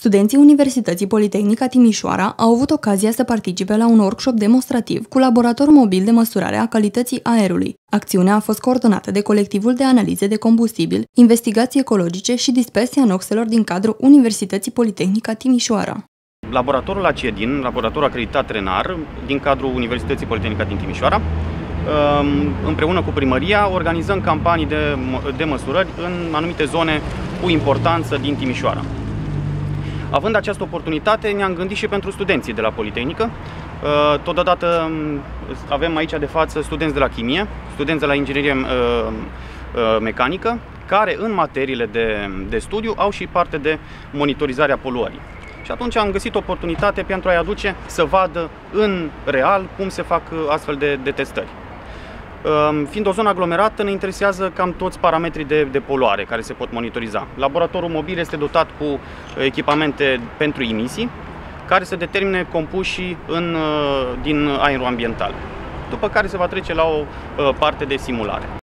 Studenții Universității Politehnica Timișoara au avut ocazia să participe la un workshop demonstrativ cu laborator mobil de măsurare a calității aerului. Acțiunea a fost coordonată de Colectivul de Analize de Combustibil, Investigații Ecologice și Dispersia Noxelor din cadrul Universității Politehnica Timișoara. Laboratorul ACEDIN, laboratorul acreditat RENAR, din cadrul Universității Politehnica din Timișoara, împreună cu primăria, organizăm campanii de măsurări în anumite zone cu importanță din Timișoara. Având această oportunitate, ne-am gândit și pentru studenții de la Politehnică. Totodată avem aici de față studenți de la chimie, studenți de la inginerie mecanică, care în materiile de studiu au și parte de monitorizarea poluării. Și atunci am găsit oportunitate pentru a-i aduce să vadă în real cum se fac astfel de testări. Fiind o zonă aglomerată, ne interesează cam toți parametrii de poluare care se pot monitoriza. Laboratorul mobil este dotat cu echipamente pentru emisii, care să determine compușii din aerul ambiental, după care se va trece la o parte de simulare.